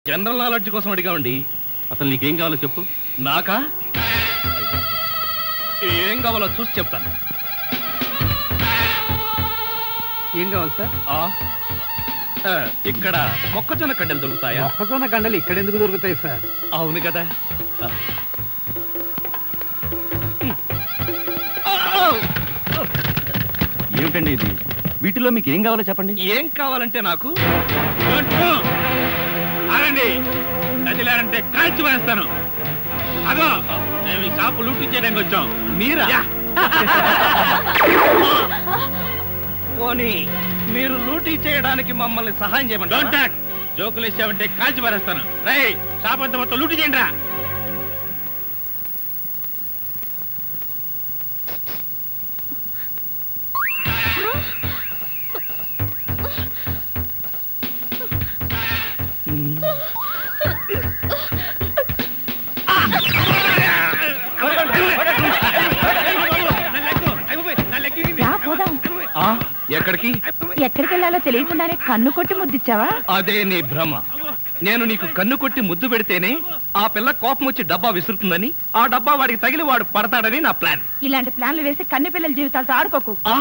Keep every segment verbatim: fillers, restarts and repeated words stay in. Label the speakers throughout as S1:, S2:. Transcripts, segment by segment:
S1: General knowledge కోసం అడిగామండి.
S2: అసలు నీకేం కావాలో చెప్పు.
S1: నాకా? ఏం కావాలో చూసి చెప్తాను.
S3: ఏం కావాలి సార్?
S1: ఆ, ఆ, ఇక్కడ మొక్కజొన్న కడ్డలు దొరుకుతాయా?
S3: మొక్కజొన్న గండలు ఇక్కడ ఎందుకు దొరుకుతాయి సార్?
S1: అవును కదా. ఆ. ఆ,
S2: ఏమిటండి ఇది? వీటిలో మీకు ఏం కావాలో చెప్పండి.
S1: ఏం కావాలంటే నాకు
S4: ఆగండి, నదిలారంటే కాల్చి వేస్తాను. అదో మేము ఈ షాపు లూటీ చేయడానికి వచ్చాం.
S1: మీరా? పోనీ మీరు లూటీ చేయడానికి మమ్మల్ని సహాయం
S4: డోంట్
S1: చేయమంటారా?
S4: టాక్. జోకులు వేసావంటే కాల్చి పారేస్తాను. రై, షాప్ అంతా మొత్తం లూటీ చేయండి రా.
S5: రా పోదాం.
S1: ఆ, ఎక్కడికి?
S5: ఎక్కడికి వెళ్ళాలో తెలియకుండానే కన్ను కొట్టి ముద్దిచ్చావా?
S1: అదే నీ భ్రమ. నేను నీకు కన్ను కొట్టి ముద్దు పెడితేనే ఆ పిల్ల కోపం వచ్చి డబ్బా విసురుతుందని, ఆ డబ్బా వాడికి తగిలి వాడు పడతాడని నా ప్లాన్.
S5: ఇలాంటి ప్లాన్లు వేసి కన్నె పిల్లల జీవితాలతో ఆడుకోకు.
S1: ఆ?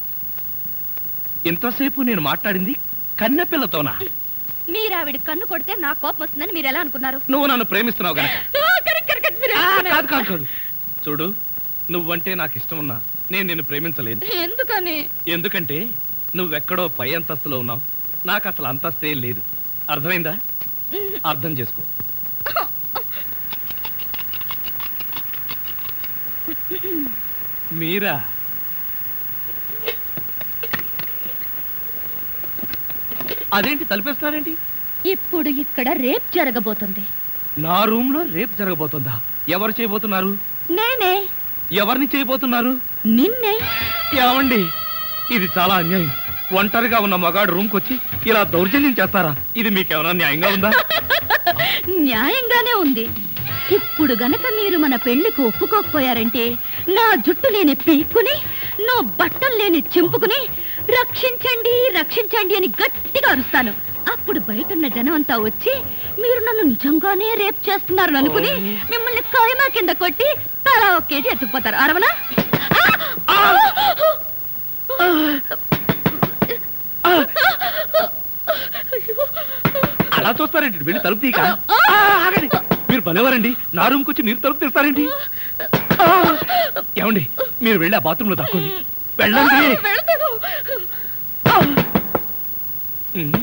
S1: ఇంతసేపు నేను మాట్లాడింది కన్నె పిల్లతోనా?
S6: మీరు ఆవిడ కన్ను కొడితే నా కోపం వస్తుందని మీరు ఎలా అనుకున్నారు?
S1: నువ్వు నన్ను ప్రేమిస్తున్నావు గనక.
S6: ఆ, కరెక్ట్, కరెక్ట్, మీరు
S1: ఆ,
S6: అనుకున్నారు.
S1: కాదు కాదు కాదు. చూడు, నువ్వంటే నాకు ఇష్టం ఉన్నా నేను నిన్ను ప్రేమించలేను.
S6: ఎందుకని?
S1: ఎందుకంటే నువ్వెక్కడో పై అంతస్తులో ఉన్నావు, నాకు అసలు అంతస్తే లేదు. అర్థమైందా? అర్థం చేసుకో. మీరా? అదేంటి తలిపేస్తున్నారేంటి?
S6: ఇప్పుడు ఇక్కడ రేప్ జరగబోతుంది.
S1: నా రూమ్ లో రేపు జరగబోతుందా? ఎవరు చేయబోతున్నారు?
S6: నేనే.
S1: ఎవరిని చేయబోతున్నారు?
S6: నిన్నే.
S1: ఏమండి, ఇది చాలా అన్యాయం. ఒంటరిగా ఉన్న మగాడు రూమ్ కొచ్చి ఇలా దౌర్జన్యం చేస్తారా? ఇది మీకేమైనా న్యాయంగా ఉందా?
S6: న్యాయంగానే ఉంది. ఇప్పుడు గనక మీరు మన పెళ్లికి ఒప్పుకోకపోయారంటే నా జుట్టు లేని పీక్కుని, నా బట్టలు లేని చింపుకుని రక్షించండి రక్షించండి అని గట్టిగా అరుస్తాను. అప్పుడు బయటున్న జనం అంతా వచ్చి మీరు నన్ను నిజంగానే రేప్ చేస్తున్నారు అనుకుని మిమ్మల్ని కాయమా కింద కొట్టి తలా ఒక కేజీ ఎత్తుకుపోతారు. అరవనా?
S1: అలా చూస్తారేంటి? వెళ్ళి తలుపు తీక. మీరు భలేవారండి. నా రూమ్ కొచ్చి మీరు తలుపు తీస్తారేంటి? ఆ! ఏమండి, మీరు వెళ్ళి ఆ బాత్రూంలో తక్కోండి. వెళ్ళండి.
S6: వెళ్తాను.
S1: ఉమ్.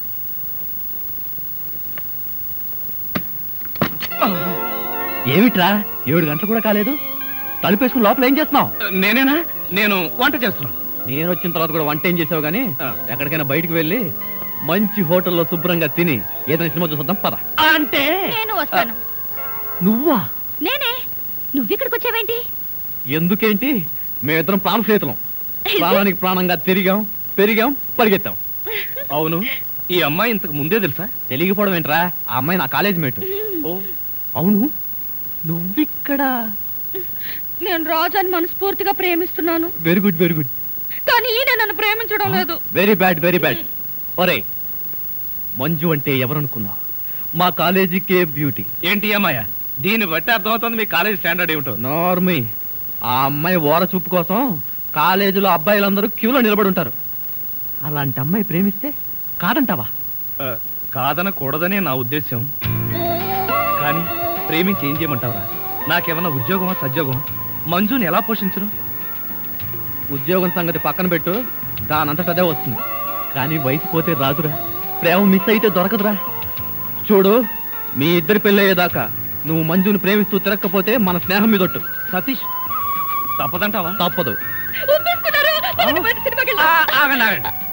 S2: ఏమిట్రా, ఏడు గంటలు కూడా కాలేదు, తలుపేసుకుని లోపల ఏం చేస్తున్నావు?
S1: నేనేనా? నేను వంట చేస్తున్నాను.
S2: నేను వచ్చిన తర్వాత కూడా వంట ఏం చేసావు గానీ
S1: ఆ.
S2: ఎక్కడికైనా బయటికి వెళ్ళి మంచి హోటల్లో శుభ్రంగా తిని ఏదైనా సినిమా చూసొద్దాం పద.
S1: అంటే
S6: నేను వస్తాను.
S2: నువ్వా?
S6: నేనే. నువ్విక్కడికి వచ్చావేంటి?
S2: ఎందుకేంటి, మేమిద్దరం ప్రాణ స్నేహితులం. ప్రాణానికి ప్రాణంగా తిరిగాం, పెరిగాం, పరిగెత్తాం.
S1: అవును, ఈ అమ్మాయి ఇంతకు ముందే తెలుసా?
S2: తెలియకపోవడం ఏంట్రా, ఆ అమ్మాయి నా కాలేజ్ మేట్.
S1: ఓ,
S2: అవును, నువ్విక్కడ?
S6: నేను రాజాని మనస్ఫూర్తిగా ప్రేమిస్తున్నాను,
S2: వెరీ గుడ్ వెరీ గుడ్.
S6: కానీ ఈయన నన్ను ప్రేమించడం లేదు.
S2: Very bad very bad. ఒరే, మంజు అంటే ఎవరనుకున్నావు? మా కాలేజీకే బ్యూటీ.
S1: ఏంటి అమ్మాయ? దీన్ని బట్టి అర్థమవుతుంది మీ కాలేజ్ స్టాండర్డ్ ఏమిటో.
S2: నార్మీ, ఆ అమ్మాయి ఓర చూపు కోసం కాలేజీలో అబ్బాయిలందరూ క్యూలో నిలబడి ఉంటారు. అలాంటి అమ్మాయి ప్రేమిస్తే కాదంటావా?
S1: ఆ, కాదనకూడదనే నా ఉద్దేశం. కానీ ప్రేమించి ఏం చేయమంటావురా? నాకేమన్నా ఉద్యోగమా సద్యోగమా? మంజుని ఎలా పోషించను?
S2: ఉద్యోగం సంగతి పక్కన పెట్టు, దానంతట అదే వస్తుంది. కానీ వయసు పోతే రాదురా, ప్రేమ మిస్ అయితే దొరకదురా. చూడు, మీ ఇద్దరి పెళ్ళయ్యేదాకా నువ్వు మంజుని ప్రేమిస్తూ తిరగకపోతే మన స్నేహం మీదొట్టు.
S1: సతీష్, తప్పదంటావా?
S2: తప్పదు.
S6: ఒప్పేసుకున్నారు. పదండి, పదండి, సినిమాకి వెళ్దాం.
S1: ఆగండి ఆగండి.